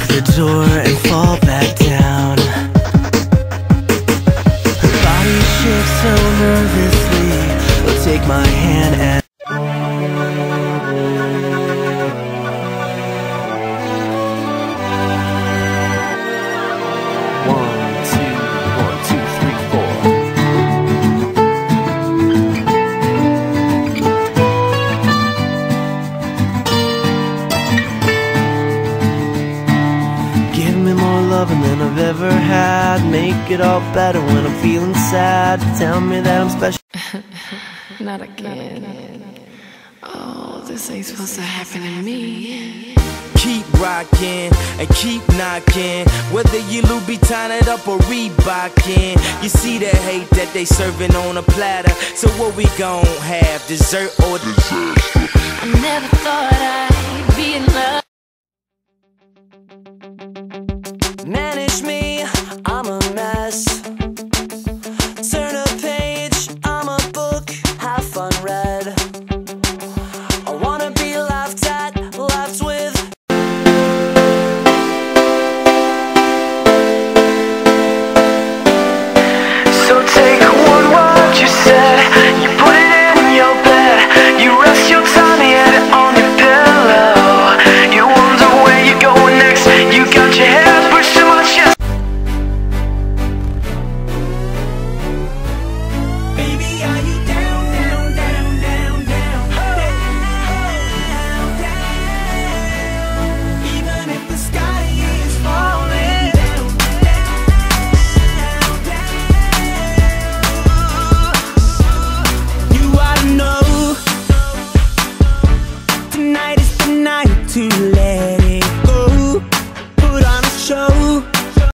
the door and fall back down. Her body shakes so nervously. Will take my hand and loving than I've ever had. Make it all better when I'm feeling sad. Tell me that I'm special. Not again. Oh, this ain't supposed to happen to me. Keep rocking and keep knocking, whether you Louboutin it up or Reebokin. You see the hate that they serving on a platter. So what we gon' have, dessert or disaster? I never thought I'd be in love. Manage me, I'm a mess. Turn a page, I'm a book, have fun read. I wanna be laughed at, laughed with. So take one word you said, you put it in your bed, you rest your tiny head on your pillow. You wonder where you're going next, you got your head. Tonight is the night to let